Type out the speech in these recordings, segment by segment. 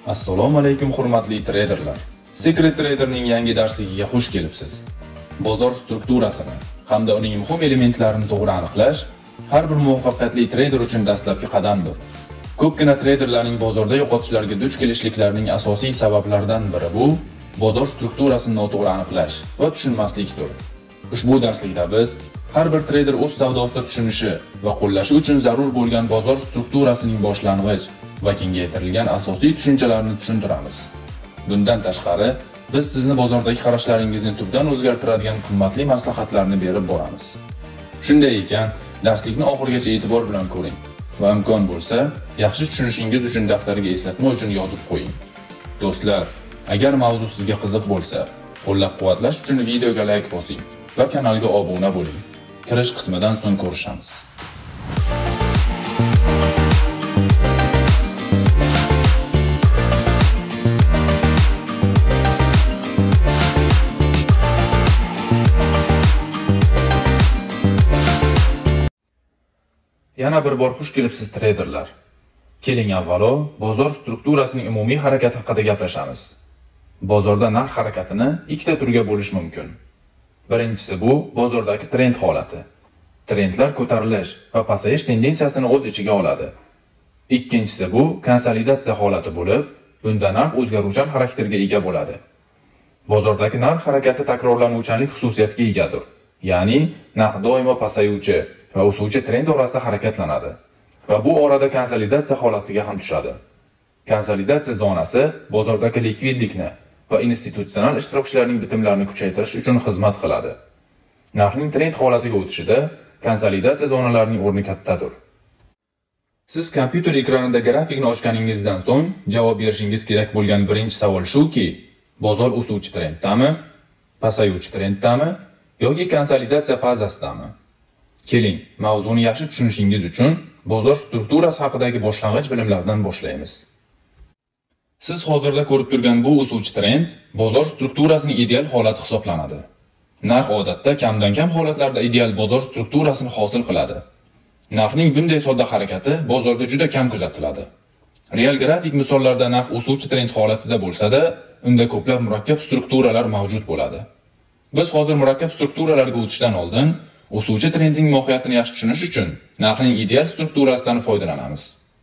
Assalomu alaykum hurmatli treyderlar. Secret Traderning yangi darsligiga xush kelibsiz. Bozor strukturasini hamda uning muhim elementlarini to'g'ri aniqlash har bir muvaffaqiyatli treyder uchun dastlabki qadamdir. Ko'pgina treyderlarning bozorda yo'qotishlarga duch kelishliklarining asosiy sabablaridan biri bu bozor strukturasini noto'g'ri aniqlash va tushunmaslikdir. Ushbu darslikda biz har bir treyder o'z savdosida tushunishi va qo'llashi uchun zarur bo'lgan bozor strukturasining boshlang'ich va kengaytirilgan asosiy tushunchalarini tushuntiramiz. Bundan tashqari, biz sizni bozordagi qarashlaringizni tubdan o'zgartiradigan qimmatli maslahatlarni berib boramiz. Shunday ekan, darslikni oxirigacha e'tibor bilan ko'ring va imkon bo'lsa, yaxshi tushunishingiz uchun daftarga eslatma uchun yozib qo'ying. Do'stlar, agar mavzu sizga qiziq bo'lsa, qo'llab-quvvatlash uchun videoga like bosing va kanalga obuna bo'ling. Kirish qismidan so'ng ko'rishamiz. Yana bir bor xush kelibsiz treyderlar. Keling avvalo bozor strukturasining umumiy harakati haqida gaplashamiz. Bozorda narx harakatini ikkita turga bo'lish mumkin. Birinchisi bu bozordagi trend holati. Trendlar ko'tarilish va pasayish tendensiyasini o'z ichiga oladi. Ikkinchisi bu konsolidatsiya holati bo'lib, bunda narx o'zgaruvchan xarakterga ega bo'ladi. Bozordagi narx harakati takrorlanuvchanlik xususiyatiga egadir. Ya'ni narx doimo pasayuvchi va o'suvchi trend orasida harakatlanadi va bu orada konsolidatsiya holatiga ham tushadi. Konsolidatsiya zonasi bozordagi likvidlikni va institutsional ishtirokchilarning bitimlarini kuchaytirish uchun xizmat qiladi. Narxning trend holatiga o'tishida konsolidatsiya zonalarining o'rni kattadir. Siz kompyuter ekranida grafikni ochganingizdan so'ng javob berishingiz kerak bo'lgan birinchi savol shuki, bozor o'suvchi trenddami, pasayuvchi trenddami yoki konsolidatsiya fazasidami? Keling, mavzuni yaxshi tushunishingiz uchun bozor strukturasi haqidagi boshlang'ich bilimlardan boshlaymiz. Siz hozirda ko'rib turgan bu o'suvchi trend bozor strukturasining ideal holati hisoblanadi. Narx odatda kamdan kam holatlarda ideal bozor strukturasini hosil qiladi. Narxning bunday sodda harakati bozorda juda kam kuzatiladi. Real grafik misollarda narx o'suvchi trend holatida bo'lsa-da, unda ko'plab murakkab strukturalar mavjud bo'ladi. Biz hozir murakkab strukturalarga o'tishdan oldin o'suvchi trendning mohiyatini yaxshi tushunish uchun narxning ideal strukturasidan foydalanamiz.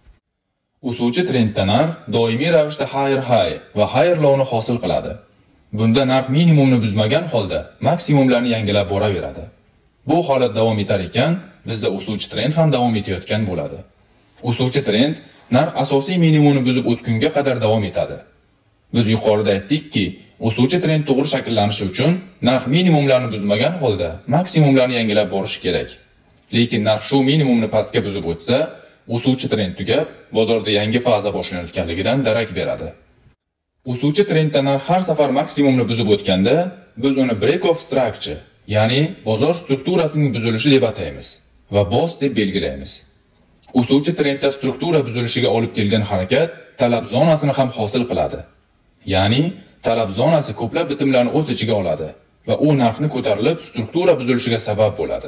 O'suvchi trendda narx doimiy ravishda higher high va higher low'ni hosil qiladi. Bunda narx minimumni buzmagan holda maksimumlarni yangilab boraveradi. Bu holat davom etar ekan, bizda o'suvchi trend ham davom etayotgan bo'ladi. O'suvchi trend narx asosiy minimumni buzib o'tgunga qadar davom etadi. Biz yuqorida aytdikki, o'suvchi trend to'g'ri shakllanishi uchun narx minimumlarni buzmagan holda maksimumlarni yangilab borishi kerak. Lekin narx shu minimumni pastga buzib o'tsa, o'suvchi trend tugab, bozorda yangi faza boshlanayotganligidan darak beradi. O'suvchi trendda narx har safar maksimumni buzib o'tganda, biz uni break of structure, ya'ni bozor strukturasining buzilishi deb ataymiz va boss deb belgilaymiz. O'suvchi trendda struktura buzilishiga olib kelgan harakat talab zonasini ham hosil qiladi. Ya'ni talab zonasi ko'plab bitimlarni o'z ichiga oladi va u narxni ko'tarilib struktura buzilishiga sabab bo'ladi.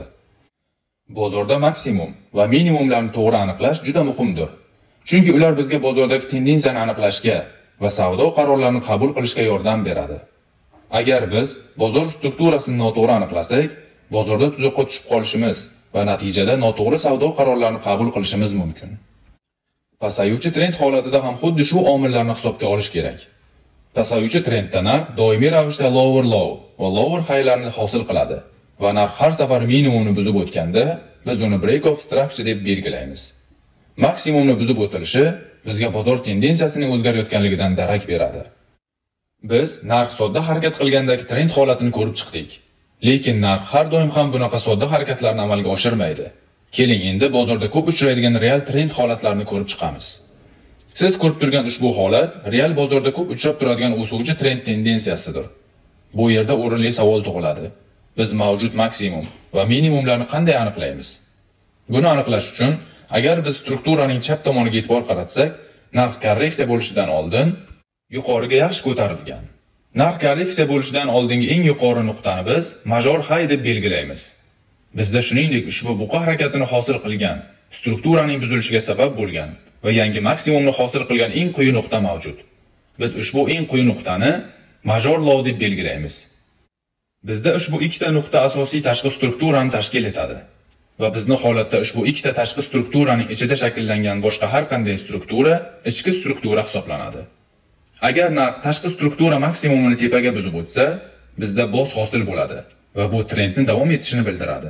Bozorda maksimum va minimumlarni to'g'ri aniqlash juda muhimdir. Chunki ular bizga bozordagi tendensiyani aniqlashga va savdo qarorlarini qabul qilishga yordam beradi. Agar biz bozor strukturasini noto'g'ri aniqlasak, bozorda tuzoqqa tushib qolishimiz va natijada noto'g'ri savdo qarorlarini qabul qilishimiz mumkin. Pasayuvchi trend holatida ham xuddi shu omillarni hisobga olish kerak. Pasayuvchi trendda narx doimiy ravishda lower low va lower highlarni hosil qiladi va narx har safar minimumni buzib o'tganda biz uni break of structure deb belgilaymiz. Maksimumni buzib o'tilishi bizga bozor tendensiyasining o'zgarayotganligidan darak beradi. Biz narx sodda harakat qilgandagi trend holatini ko'rib chiqdik. Lekin narx har doim ham bunaqa sodda harakatlarni amalga oshirmaydi. Keling endi bozorda ko'p uchraydigan real trend holatlarini ko'rib chiqamiz. Siz ko'rib turgan ushbu holat real bozorda ko'p uchrab turadigan o'suvchi trend tendensiyasidir. Bu yerda o'rinli savol tug'iladi. Biz mavjud maksimum va minimumlarni qanday aniqlaymiz? Buni aniqlash uchun agar biz strukturaning chap tomoniga e'tibor qaratsak, narx korreksiya bo'lishidan oldin yuqoriga yaxshi ko'tarilgan. Narx korreksiya bo'lishidan oldingi eng yuqori nuqtani biz major high deb belgilaymiz. Bizda shuningdek ushbu buqa harakatini hosil qilgan, strukturaning buzilishiga sabab bo'lgan va yangi maksimumni hosil qilgan eng quyi nuqta mavjud. Biz ushbu eng quyi nuqtani major low deb belgilaymiz. Bizda ushbu ikkita nuqta asosiy tashqi strukturani tashkil etadi. Va bizning holatda ushbu ikkita tashqi strukturaning ichida shakllangan boshqa har qanday struktura ichki struktura hisoblanadi. Agar narx tashqi struktura maksimumini tepaga buzib o'tsa, bizda bos hosil bo'ladi va bu trendni davom etishini bildiradi.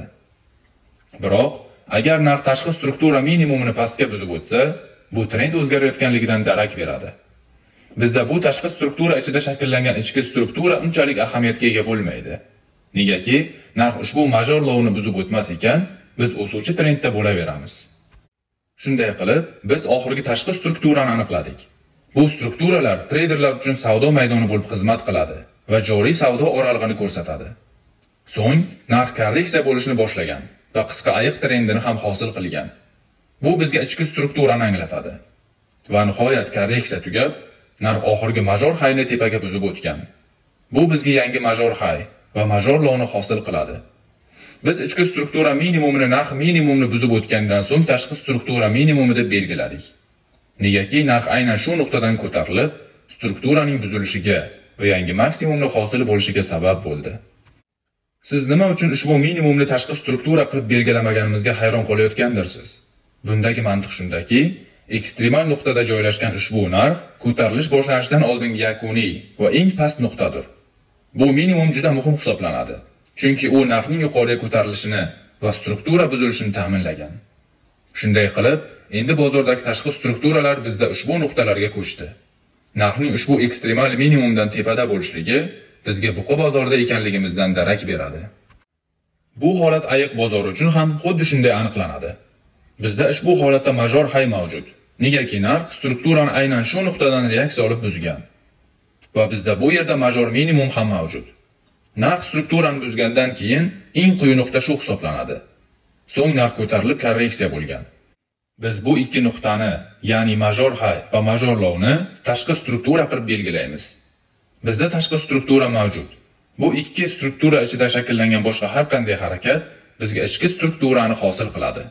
Biroq, agar narx tashqi struktura minimumini pastga buzib o'tsa, bu trend o'zgarayotganligidan darak beradi. Bizda bu tashqi struktura ichida shakllangan ichki struktura unchalik ahamiyatga ega bo'lmaydi. Negaki, narx ushbu major lowni buzib o'tmas ekan, biz o'suvchi trendda bo'laveramiz. Shunday qilib, biz oxirgi tashqi strukturani aniqladik. Bu strukturalar treyderlar uchun savdo maydoni bo'lib xizmat qiladi va joriy savdo oralig'ini ko'rsatadi. So'ng narx korreksiya bo'lishni boshlagan va qisqa ayiq trendini ham hosil qilgan. Bu bizga ichki strukturani anglatadi. Va nihoyat korreksiya tugab, narx oxirgi major highni tepaga buzib o'tgan. Bu bizga yangi major high va major lowni hosil qiladi. Biz ichki struktura minimumini narx minimumni buzib o'tgandan so'ng tashqi struktura minimumi deb belgiladik. Negaki narx aynan shu nuqtadan ko'tarilib, strukturaning buzilishiga va yangi maksimumni hosil bo'lishiga sabab bo'ldi. Siz nima uchun ushbu minimumni tashqi struktura qilib belgilamaganimizga hayron qolayotgandirsiz? Bundagi mantiq shundaki, ekstremal nuqtada joylashgan ushbu narx ko'tarilish boshlanishidan oldingi yakuniy va eng past nuqtadir. Bu minimum juda muhim hisoblanadi. Chunki u narxning yuqoriga ko'tarilishini va struktura buzilishini ta'minlagan. Shunday qilib, endi bozordagi tashqi strukturalar bizda ushbu nuqtalarga ko'chdi. Narxning ushbu ekstremal minimumdan tepada bo'lishligi bizga buqa bozorda ekanligimizdan darak beradi. Bu holat ayiq bozori uchun ham xuddi shunday aniqlanadi. Bizda ushbu holatda major high mavjud. Negaki narx strukturani aynan shu nuqtadan reaksiya olib buzgan. Va bizda bu yerda major minimum ham mavjud. Narx strukturani buzgandan keyin eng quyi nuqta shu hisoblanadi. So'ng narx ko'tarilib korreksiya bo'lgan. Biz bu ikki nuqtani, ya'ni major high va major lowni tashqi struktura qilib belgilaymiz. Bizda tashqi struktura mavjud. Bu ikki struktura ichida shakllangan boshqa har qanday harakat bizga ichki strukturani hosil qiladi.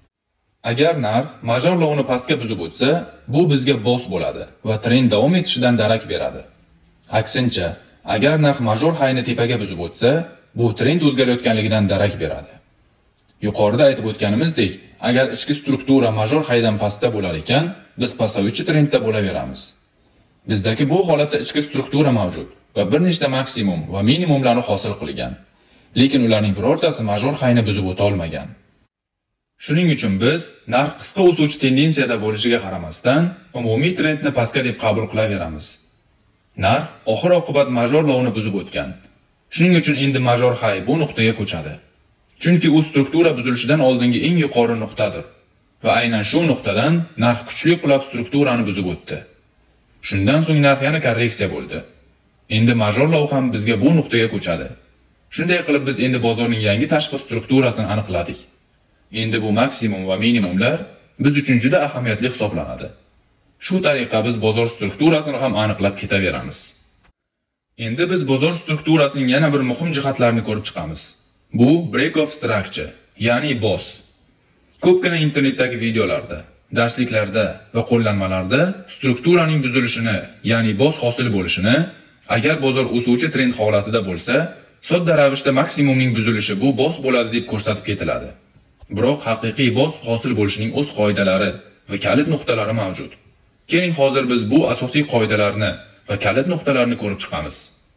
Agar narx major lowni pastga buzib o'tsa, bu bizga bos bo'ladi va trend davom etishidan darak beradi. Aksincha, agar narx major highni tepaga buzib o'tsa, bu trend o'zgarayotganligidan darak beradi. Yuqorida aytib o'tganimizdek, agar ichki struktura major highdan pastda bo'lar ekan, biz pastovchi trendda bo'laveramiz. Bizdagi bu holatda ichki struktura mavjud va bir nechta maksimum va minimumlarni hosil qilgan. Lekin ularning birortasi major highni buzib o'ta olmagan. Shuning uchun biz narx qisqa o'suvchi tendensiyada bo'lishiga qaramasdan, umumiy trendni pastga deb qabul qilaveramiz. Narx oxir-oqibat major lowni buzib o'tgan. Shuning uchun endi major high bu nuqtaga ko'chadi. Chunki u struktura buzilishidan oldingi eng yuqori nuqtadir va aynan shu nuqtadan narx kuchli qulab strukturani buzib o'tdi. Shundan so'ng narx yana korreksiya bo'ldi. Endi major low ham bizga bu nuqtaga ko'chadi. Shunday qilib biz endi bozorning yangi tashqi strukturasini aniqladik. Endi bu maksimum va minimumlar biz uchun juda ahamiyatli hisoblanadi. Shu tariqa biz bozor strukturasini ham aniqlab ketaveramiz. Endi biz bozor strukturasining yana bir muhim jihatlarini ko'rib chiqamiz. Bu break of structure, ya'ni BOS. Ko'pgina internetdagi videolarda, darsliklarda va qo'llanmalarda strukturaning buzilishini, ya'ni BOS hosil bo'lishini, agar bozor o'suvchi trend holatida bo'lsa, sodda ravishda maksimumning buzilishi bu BOS bo'ladi deb ko'rsatib ketiladi. Biroq haqiqiy BOS hosil bo'lishining o'z qoidalari va kalit nuqtalari mavjud. Keling hozir biz bu asosiy qoidalarni va kalit nuqtalarni ko'rib chiqamiz.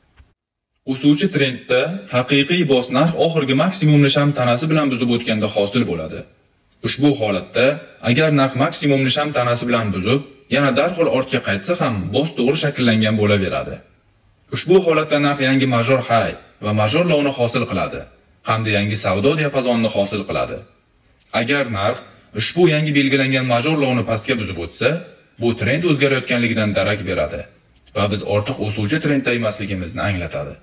O'suvchi trendda haqiqiy BOS narx oxirgi maksimumni sham tanasi bilan buzib o'tganda hosil bo'ladi. Ushbu holatda agar narx maksimumni sham tanasi bilan buzib, yana darhol ortga qaytsa ham BOS to'g'ri shakllangan bo'laveradi. Ushbu holatda narx yangi major high va major lowni hosil qiladi hamda yangi savdo diapazonini hosil qiladi. Agar narx ushbu yangi belgilangan major lowni pastga buzib o'tsa, bu trend o'zgarayotganligidan darak beradi va biz ortiq o'suvchi trendda emasligimizni anglatadi.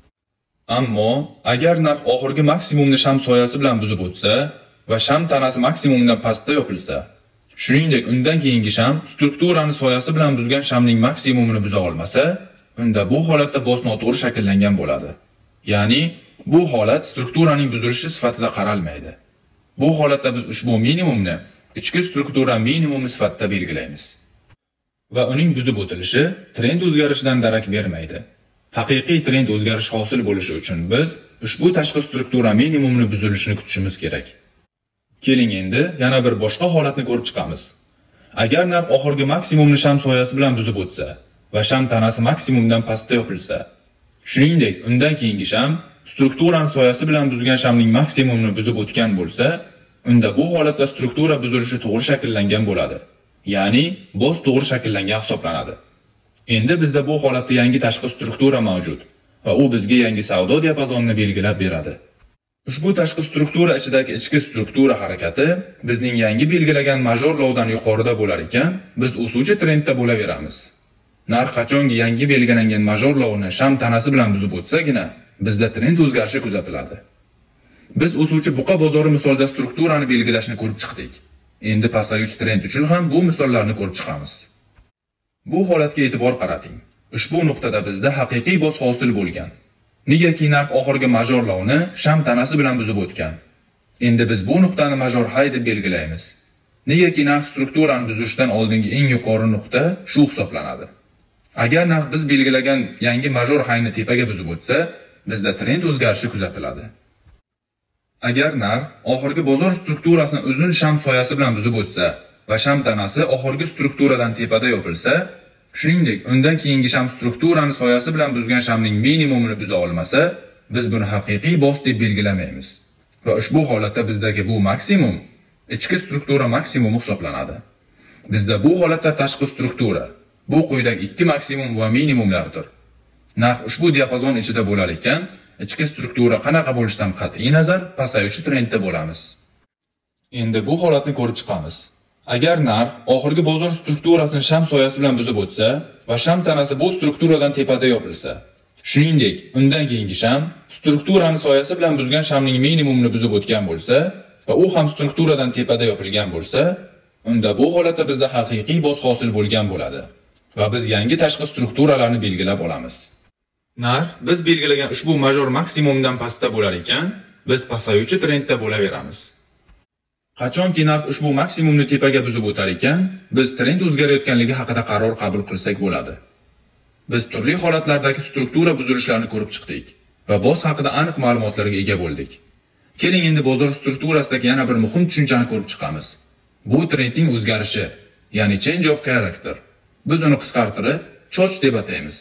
Ammo agar narx oxirgi maksimumni sham soyasi bilan buzib o'tsa va sham tanasi maksimumdan pastda yopilsa, shuningdek undan keyingi sham strukturani soyasi bilan buzgan shamning maksimumini buza olmasa, unda bu holatda BOS noto'g'ri shakllangan bo'ladi. Ya'ni bu holat strukturaning buzilishi sifatida qaralmaydi. Bu holatda biz ushbu minimumni ichki struktura minimumi sifatida belgilaymiz. va uning buzib o'tilishi trend o'zgarishidan darak bermaydi. Haqiqiy trend o'zgarishi hosil bo'lishi uchun biz ushbu tashqi struktura minimumni buzilishini kutishimiz kerak. Keling endi yana bir boshqa holatni ko'rib chiqamiz. Agar narx oxirgi maksimumni sham soyasi bilan buzib o'tsa va sham tanasi maksimumdan pastda yopilsa, shuningdek undan keyingi sham strukturani soyasi bilan buzgan shamning maksimumini buzib o'tgan bo'lsa, unda bu holatda struktura buzilishi to'g'ri shakllangan bo'ladi. Ya'ni boz to'g'ri shakllangan hisoblanadi. Endi bizda bu holatda yangi tashqi struktura mavjud va u bizga yangi savdo diapazonini belgilab beradi. Ushbu tashqi struktura ichidagi ichki struktura harakati bizning yangi belgilagan major lovdan yuqorida bo'lar ekan, biz o'suvchi trendda bo'laveramiz. Narx qachonki yangi belgilangan major lovni sham tanasi bilan buzib o'tsagina, bizda trend o'zgarishi kuzatiladi. Biz o'suvchi buqa bozori misolida strukturani belgilashni ko'rib chiqdik. Endi pasayuvchi trend uchun ham bu misollarni ko'rib chiqamiz. Bu holatga e'tibor qarating. Ushbu nuqtada bizda haqiqiy boz hosil bo'lgan. Negaki narx oxirgi major lovni sham tanasi bilan buzib o'tgan. Endi biz bu nuqtani major high deb belgilaymiz. Negaki narx strukturani buzishdan oldingi eng yuqori nuqta shu hisoblanadi. Agar narx biz belgilagan yangi major highni tepaga buzib o'tsa, bizda trend o'zgarishi kuzatiladi. Agar narx oxirgi bozor strukturasini uzun sham soyasi bilan buzib o'tsa va sham tanasi oxirgi strukturadan tepada yopilsa, shuningdek undan keyingi sham strukturani soyasi bilan buzgan shamning minimumini buza olmasa, biz buni haqiqiy boz deb belgilamaymiz. Va ushbu holatda bizdagi bu maksimum ichki struktura maksimumi hisoblanadi. Bizda bu holatda tashqi struktura, bu quyidagi ikki maksimum va minimumlardir. Narx ushbu diapazon ichida bo'lar ekan, ichki struktura qanaqa bo'lishidan qat'iy nazar pasayuvchi trendda bo'lamiz. Endi bu holatni ko'rib chiqamiz. Agar narx oxirgi bozor strukturasini sham soyasi bilan buzib o'tsa va sham tanasi bu strukturadan tepada yopilsa, shuningdek undan keyingi sham strukturani soyasi bilan buzgan shamning minimumini buzib o'tgan bo'lsa va u ham strukturadan tepada yopilgan bo'lsa, unda bu holatda bizda haqiqiy boz hosil bo'lgan bo'ladi va biz yangi tashqi strukturalarni belgilab olamiz. Narx biz belgilagan ushbu major maksimumdan pastda bo'lar ekan, biz pasayuvchi trendda bo'laveramiz. Qachonki narx ushbu maksimumni tepaga buzib o'tar ekan, biz trend o'zgarayotganligi haqida qaror qabul qilsak bo'ladi. Biz turli holatlardagi struktura buzilishlarini ko'rib chiqdik va boz haqida aniq ma'lumotlarga ega bo'ldik. Keling endi bozor strukturasidagi yana bir muhim tushunchani ko'rib chiqamiz. Bu trendning o'zgarishi, ya'ni change of character. Biz uni qisqartirib choch deb ataymiz.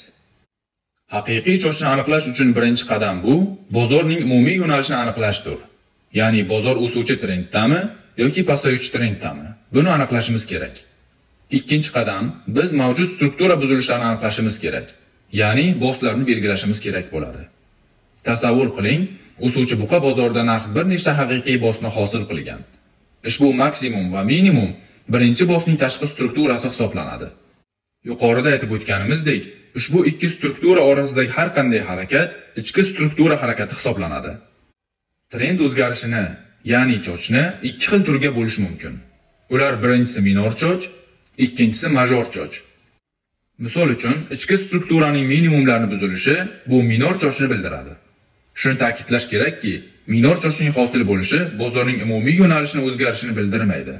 Haqiqiy chochni aniqlash uchun birinchi qadam bu bozorning umumiy yo'nalishini aniqlashdir. Ya'ni bozor o'suvchi trenddami yoki pasayuvchi trenddami? Buni aniqlashimiz kerak. Ikkinchi qadam biz mavjud struktura buzilishlarini aniqlashimiz kerak. Ya'ni boslarni belgilashimiz kerak bo'ladi. Tasavvur qiling, o'suvchi buqa bozorda narx bir nechta haqiqiy bosni hosil qilgan. Ushbu maksimum va minimum birinchi bosning tashqi strukturasi hisoblanadi. Yuqorida aytib o'tganimizdek, ushbu ikki struktura orasidagi har qanday harakat ichki struktura harakati hisoblanadi. Trend o'zgarishini, ya'ni chochni ikki xil turga bo'lish mumkin. Ular birinchisi minor choch, ikkinchisi major choch. Misol uchun, ichki strukturaning minimumlarini buzilishi bu minor chochni bildiradi. Shuni ta'kidlash kerakki, minor chochning hosil bo'lishi bozorning umumiy yo'nalishini o'zgarishini bildirmaydi.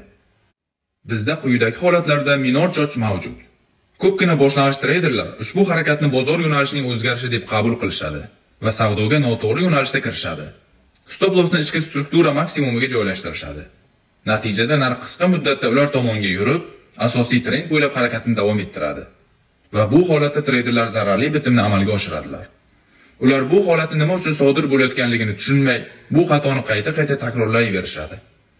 Bizda quyidagi holatlarda minor choch mavjud. Ko'pgina boshlang'ich treyderlar ushbu harakatni bozor yo'nalishining o'zgarishi deb qabul qilishadi va savdoga noto'g'ri yo'nalishda kirishadi. Stop lossni ichki struktura maksimumiga joylashtirishadi. Natijada narx qisqa muddatda ular tomonga yurib, asosiy trend bo'ylab harakatni davom ettiradi. Va bu holatda treyderlar zararli bitimni amalga oshiradilar. Ular bu holatni nima uchun sodir bo'layotganligini tushunmay, bu xatoni qayta-qayta takrorlayverishadi.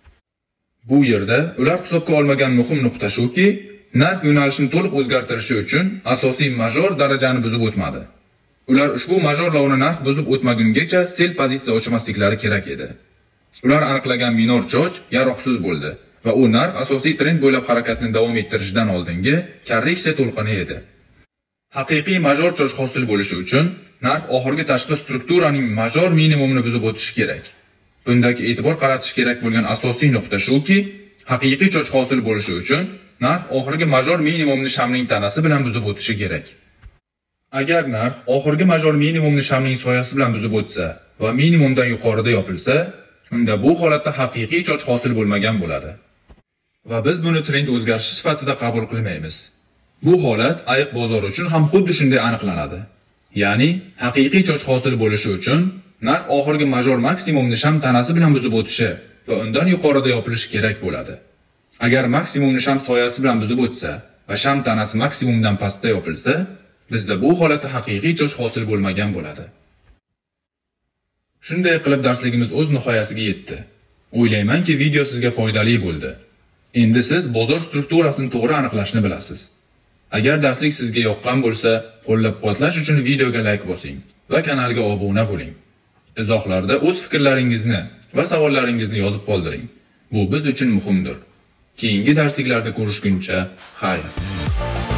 Bu yerda ular hisobga olmagan muhim nuqta shuki, narx yo'nalishini to'liq o'zgartirishi uchun asosiy major darajani buzib o'tmadi. Ular ushbu major lovni narx buzib o'tmagungacha sell pozitsiya ochmasliklari kerak edi. Ular aniqlagan minor choch yaroqsiz bo'ldi va u narx asosiy trend bo'ylab harakatni davom ettirishdan oldingi korreksiya to'lqini edi. Haqiqiy major choch hosil bo'lishi uchun narx oxirgi tashqi strukturaning major minimumini buzib o'tishi kerak. Bundagi e'tibor qaratish kerak bo'lgan asosiy nuqta shuki, haqiqiy choch hosil bo'lishi uchun narx oxirgi major minimumni shamning tanasi bilan buzib o'tishi kerak. Agar narx oxirgi major minimumni shamning soyasi bilan buzib o'tsa va minimumdan yuqorida yopilsa, unda bu holatda haqiqiy choch hosil bo'lmagan bo'ladi. Va biz buni trend o'zgarishi sifatida qabul qilmaymiz. Bu holat ayiq bozori uchun ham xuddi shunday aniqlanadi. Ya'ni haqiqiy choch hosil bo'lishi uchun narx oxirgi major maksimumni sham tanasi bilan buzib o'tishi va undan yuqorida yopilishi kerak bo'ladi. Agar maksimumni sham soyasi bilan buzib o'tsa va sham tanasi maksimumdan pastda yopilsa, bizda bu holatda haqiqiy choch hosil bo'lmagan bo'ladi. Shunday qilib darsligimiz o'z nihoyasiga yetdi. O'ylaymanki, video sizga foydali bo'ldi. Endi siz bozor strukturasini to'g'ri aniqlashni bilasiz. Agar darslik sizga yoqqan bo'lsa, qo'llab-quvvatlash uchun videoga like bosing va kanalga obuna bo'ling. Izohlarda o'z fikrlaringizni va savollaringizni yozib qoldiring. Bu biz uchun muhimdir. Keyingi darsliklarda ko'rishguncha, xayr.